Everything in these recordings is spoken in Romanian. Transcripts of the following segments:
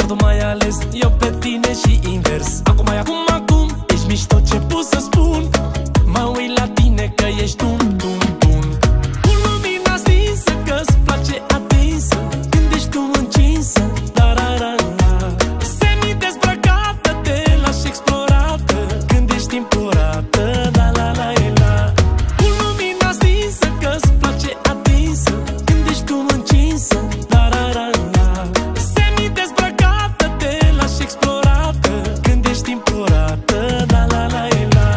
tu m-ai ales, eu pe tine și invers. Acum, ești mișto, ce pot să spun? Mă uit la tine că ești un bun. Cu lumina stinsă, că-ți place atinsă, când ești tu încinsă, tararara. Semi-dezbrăcată, te lași explorată, când ești impurată, la la la la. Cu lumina stinsă, că-ți place atinsă, când ești tu încinsă, tararara. Semi-dezbrăcată, te lași explorată, când ești impurată, la la la la.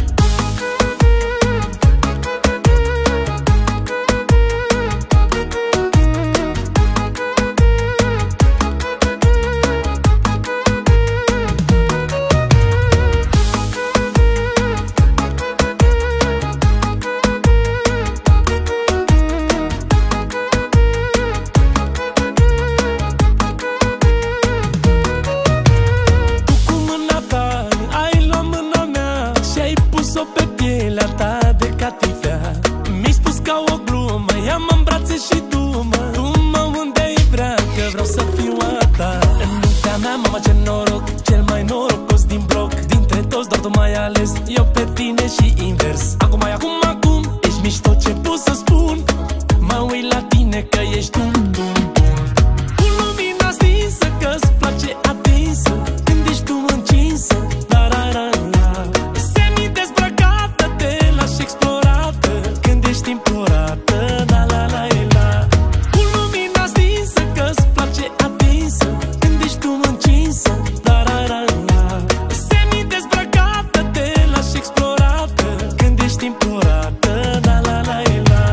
Pe pielea ta de catifea, mi-ai spus ca o glumă, ia-mă în brațe și du-mă, du-mă unde-i vrea, că vreau să fiu a ta. În mintea mea, mama, ce noroc, cel mai norocos din bloc. Dintre toți doar tu m-ai ales, eu pe tine și invers. Acum, ești mișto, ce pot să spun? Mă uit la tine că ești un bun. Cu lumina stinsă, că-ți place atinsă, când ești tu încinsă, tararara. Explorată, când ești impurată, la la la la. Cu lumina stinsă, că-ți place atinsă, când ești tu încinsă, tararara. Semi-dezbrăcată, te lași explorată, când ești impurată, la la la la.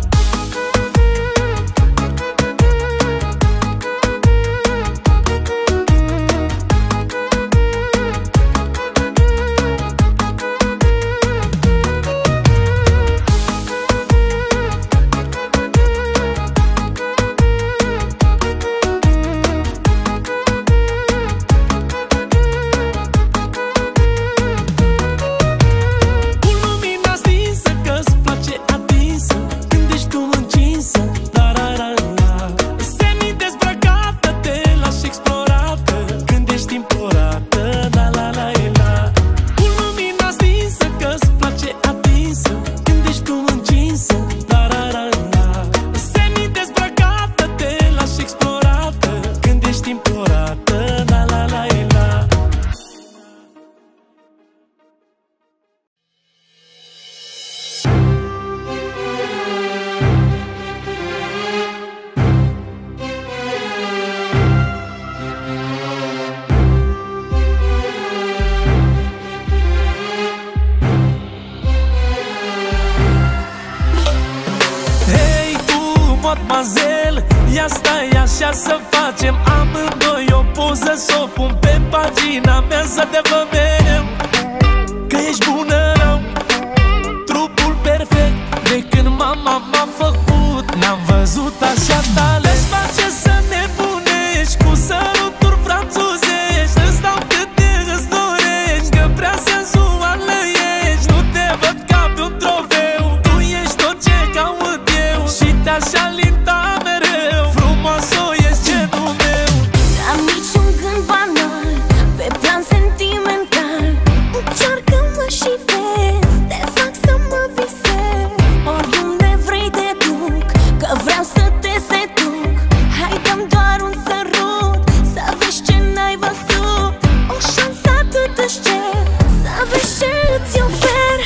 Mademoiselle, ia stai așa să facem amândoi o poză, s-o pun pe pagina mea să te văd mereu, că ești bună rău, trupul perfect de când mama m-a făcut. N-am văzut așa talent, îți face să nebunești cu săruturi franțuzești. Îți dau câte îți dorești, că prea senzuală ești. Nu te văd ca pe un trofeu, tu ești tot ce caut eu și te-aș alinta mereu. Frumoasă ești genul meu. N-am niciun gând banal, pe plan sentimental. Încearcă-mă și vezi, te fac să mă visez. Oriunde vrei te duc, că vreau să te seduc. Hai dă-mi doar un sărut, să vezi ce n-ai văzut. O șansă atât își cer, să vezi ce îți ofer.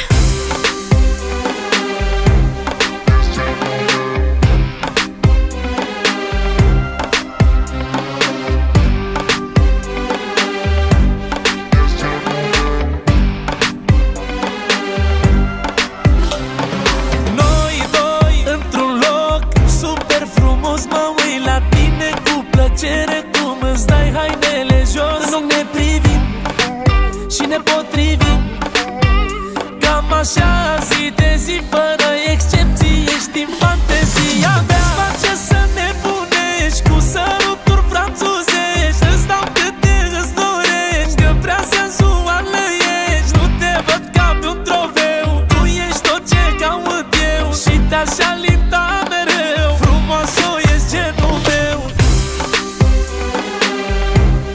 Cum îți dai hainele jos, nu ne privim și ne potrivim. Cam așa zi de zi, fără excepții, ești în fantezia mea. Îți face să nebunești cu săruturi franțuzești. Îți dau câte îți dorești, că prea senzuală ești. Nu te văd ca pe un trofeu, tu ești tot ce caut eu și te-aș alinta mereu. Frumoasă ești genul meu.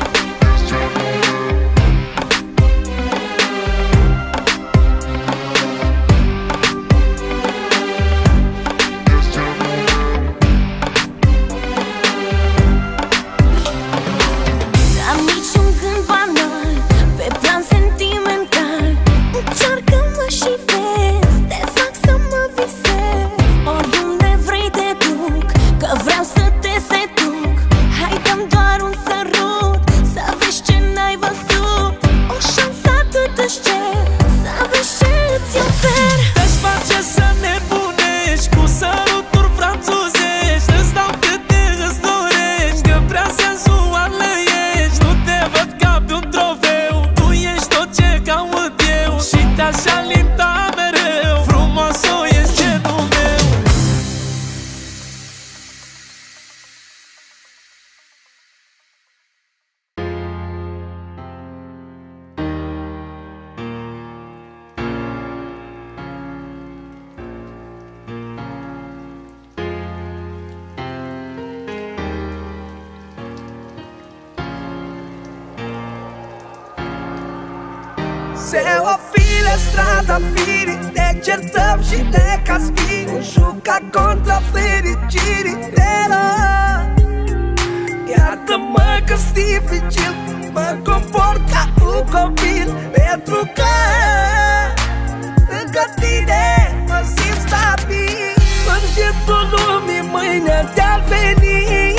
Se ofile strada firii, ne certăm și ne caspim, juca contra fericirii de rău. Iartă-mă că-s dificil, mă comport ca un copil, pentru că lângă tine mă simt stabil. Sfârșitul lumii mâine te-ar veni,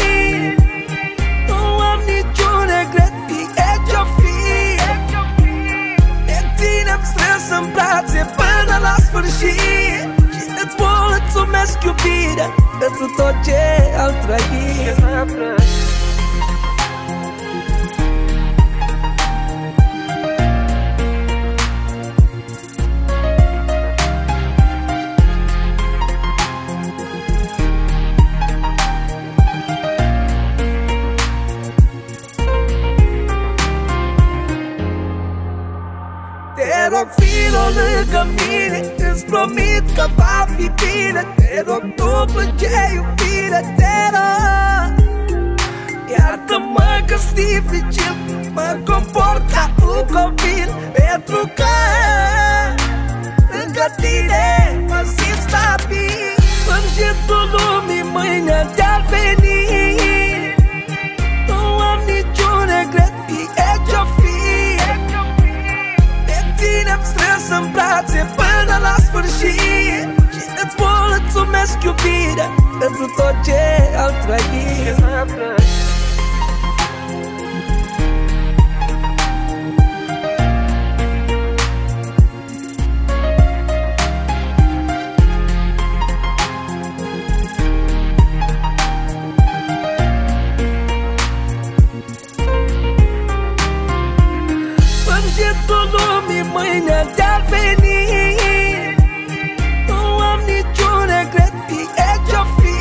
nu am niciun regret, fie ce-o fi. Ne ținem strâns în brațe până la sfârșit și îți mulțumesc iubire pentru tot ce am trăit. Te rog, filo lângă mine, îți promit că va fi bine. Te rog, tu plânge iubire, te rog. Iartă-mă că-s dificil, mă comport ca un copil, pentru că lângă tine mă simt stabil. Sfârșitul lumii mâine te-ar veni, nu am niciun regret, fie ce-o fi. Ținem strâns în brațe până la sfârșit și îți mulțumesc iubire pentru tot ce am trăit. Sfârșitul lumii mâine te-ar veni, nu am niciun regret, fie ce-o fi.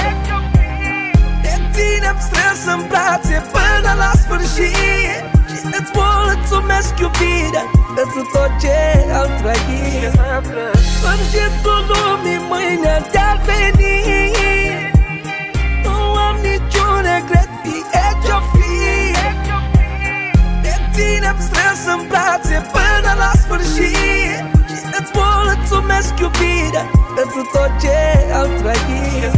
Ne ținem strâns în brațe până la sfârșit și îți mulțumesc iubire pentru tot ce am trăit. Sfârșitul lumii mâine te-ar veni, nu am niciun regret, fie ce-o fi. Ținem strâns în brațe până la sfârșit și îți mulțumesc iubire pentru tot ce am trăit.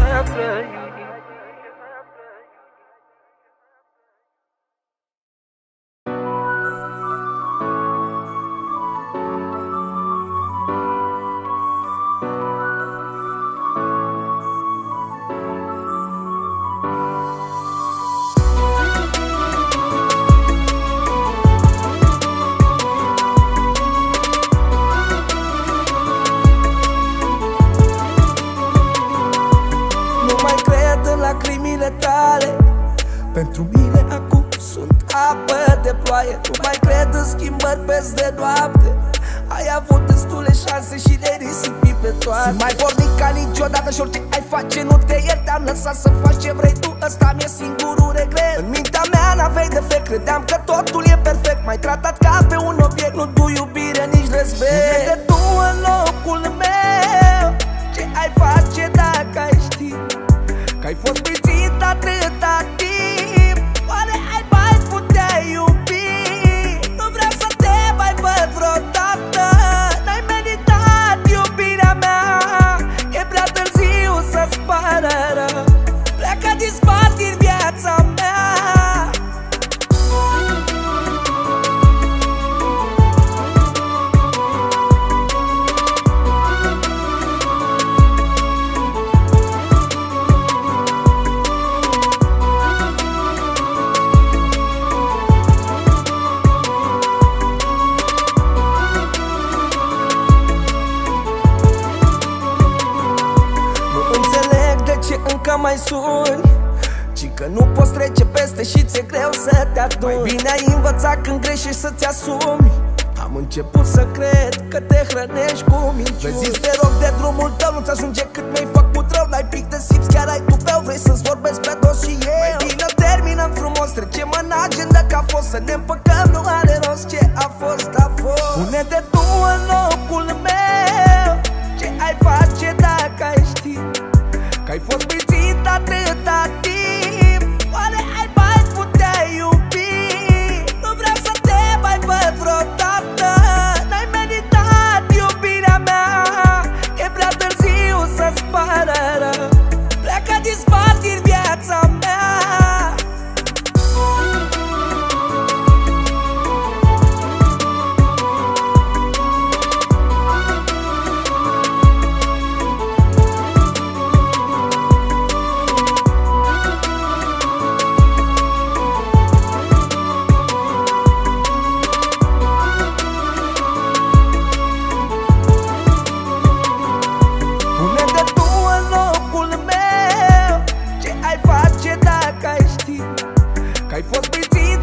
Tale. Pentru mine acum sunt apă de ploaie, nu mai cred în schimbări peste noapte. Ai avut destule șanse și le risipi pe toate. Sunt mai pornic ca niciodată și orice ai face nu te iert. Te-am lăsat să faci ce vrei tu, ăsta mi-e singurul regret. În mintea mea n-aveai defect, credeam că totul e perfect. M-ai tratat ca pe un obiect, nu tu iubire, nici respect. Uite tu în locul meu, ce ai face dacă ai ști că ai fost prințit atâta timp? Oare ai mai putea iubi? Nu vreau să te mai văd vreodată. N-ai meritat iubirea mea, e prea târziu să-ți pară rău. Pleacă, dispar din viața mea. Încă mai suni, ci că nu poți trece peste și ți-e greu să te aduni. Mai bine ai învățat când greșești să-ți asumi. Am început să cred că te hrănești cu minciuni. Vezi, te rog de drumul tău, nu-ți ajunge cât mi-ai făcut rău. N-ai pic de simți, chiar ai tupeu, vrei să-ți vorbesc pe dos și eu. Mai bine terminăm frumos, trecem în agenda că a fost. Să ne împăcăm, nu are rost, ce a fost, a fost. Pune-te tu în locul meu, ce ai face dacă ai ști că ai fost prințit atâta timp? Oare ai mai putea iubi? Nu vreau să te mai văd vreodată.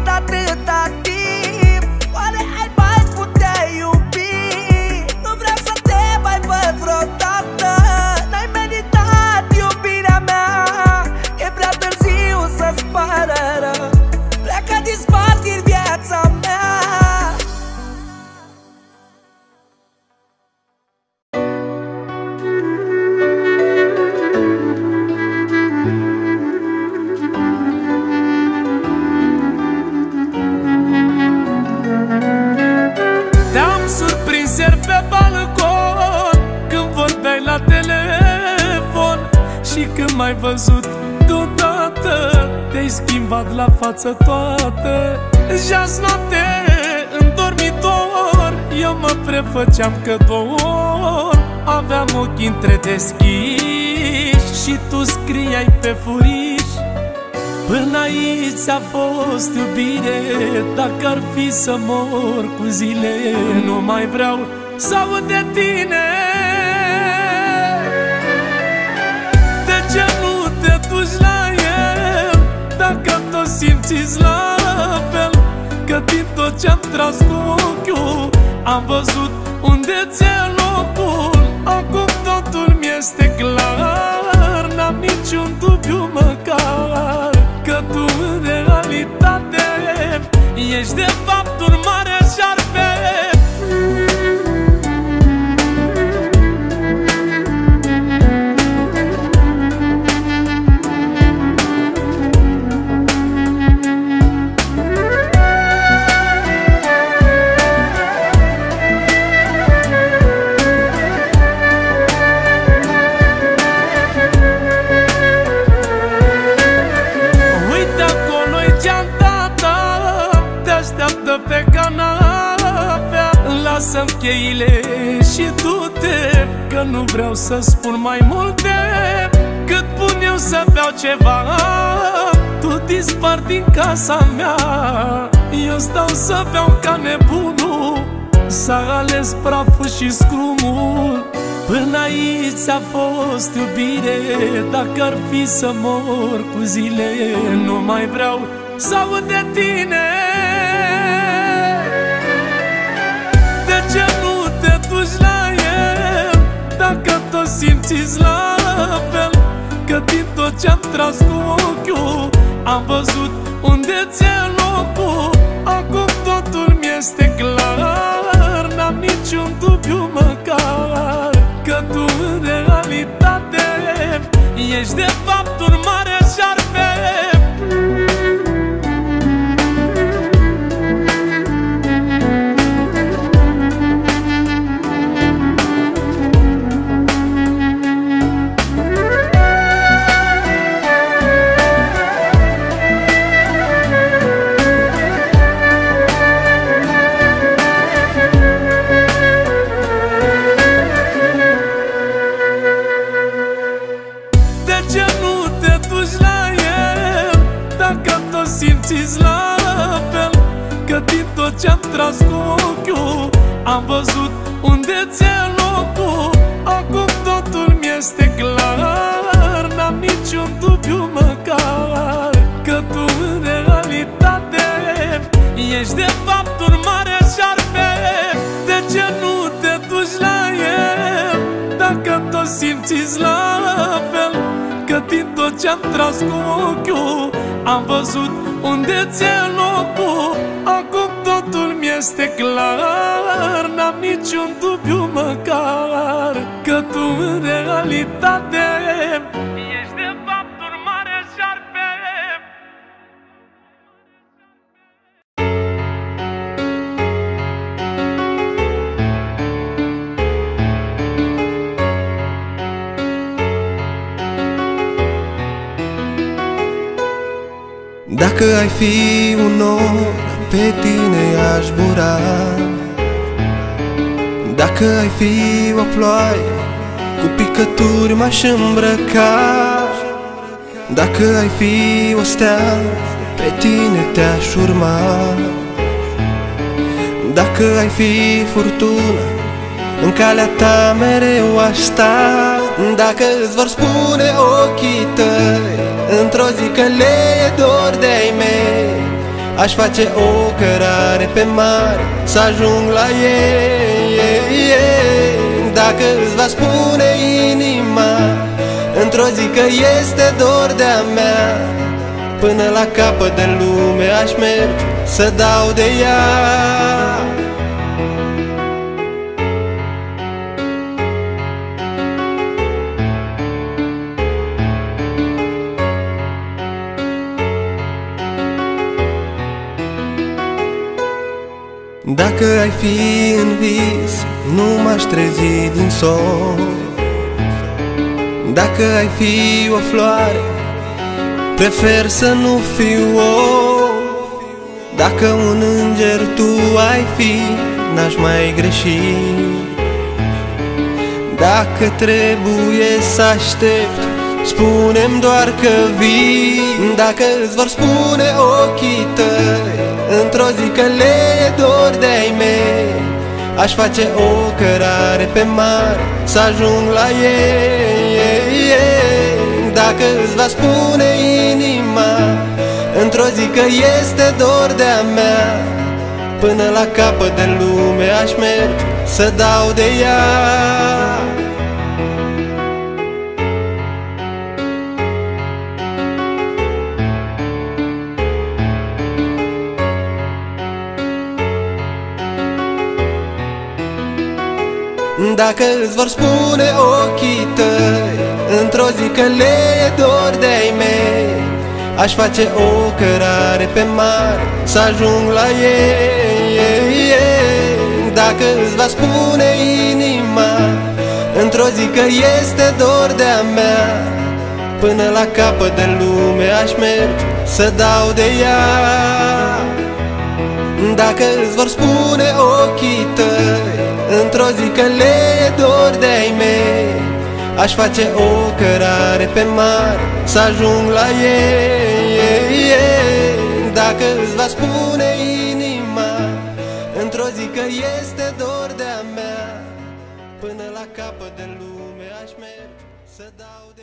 atâta timp. Oare ai mai putea iubi? Nu vreau să te mai văd vreodată. N-ai meritat iubirea mea. E prea târziu să-ți pară rău. Pleacă din spate din viața mea. Te-am surprins ieri pe balcon, când vorbeai la telefon. Și când m-ai văzut deodată, te-ai schimbat la față toată. Și-azi noapte în dormitor, eu mă prefăceam că dor. Aveam ochii întredeschiși și tu scriai pe furiș. Până aici a fost iubire. Dacă ar fi să mor cu zile, nu mai vreau să aud de tine. De ce nu te duci la el, dacă tot simțiți la fel? Că din tot ce-am tras cu ochiul, am văzut unde ți-e locul. Acum totul mi-este clar, n-am niciun dubiu măcar, că tu în realitate ești de fapt un mare șarpe. Pe canapea, lasă-mi cheile și du-te, că nu vreau să spun mai multe. Cât pun eu să beau ceva, tu dispari din casa mea. Eu stau să beau ca nebunul, s-a ales praful și scrumul. Până aici a fost iubire. Dacă ar fi să mor cu zile, nu mai vreau să aud de tine. De ce nu te duci la el, dacă tot simțiți la fel? Că din tot ce-am tras cu ochiul, am văzut unde ți-e locul. Acum totul mi-este clar, n-am niciun dubiu măcar, că tu în realitate ești de fapt un mare șarpe. Simțiți la fel, că din tot ce-am tras cu ochiul, am văzut unde ți-e locul. Acum totul mi-este clar, n-am niciun dubiu măcar, că tu în realitate ești de fapt un mare șarpe. De ce nu te duci la el, dacă tot simțiți la fel? Că din tot ce-am tras cu ochiul, am văzut unde ți-e locul. Acum totul mi-este clar, n-am niciun dubiu măcar, că tu în realitate ești de fapt un mare șarpe. Dacă ai fi un nor, pe tine i-aș bura. Dacă ai fi o ploaie, cu picături m-aș îmbrăca. Dacă ai fi o stea, pe tine te-aș urma. Dacă ai fi furtună, în calea ta mereu aș sta. Dacă îți vor spune ochii tăi într-o zi că le e dor de-ai mei, Aș face o cărare pe mare să ajung la ei. Dacă îți va spune inima într-o zi că este dor de-a mea, până la capăt de lume aș merge să dau de ea. Dacă ai fi în vis, nu m-aș trezi din somn. Dacă ai fi o floare, prefer să nu fiu om. Dacă un înger tu ai fi, n-aș mai greși. Dacă trebuie să aștept, spune-mi doar că vii. Dacă îți vor spune ochii tăi într-o zi că le e dor de-ai mei, aș face o cărare pe mare să ajung la ei. Dacă îți va spune inima într-o zi că este dor de-a mea, până la capăt de lume aș merge să dau de ea. Dacă îți vor spune ochii tăi într-o zi că le e dor de-ai mei, aș face o cărare pe mare să ajung la ei. Dacă îți va spune inima într-o zi că este dor de-a mea, până la capăt de lume aș merge să dau de ea. Dacă îți vor spune ochii tăi într-o zi că le e dor de-ai mei, aș face o cărare pe mare să ajung la ei. Dacă îți va spune inima într-o zi că este dor de-a mea, până la capăt de lume aș merge să dau de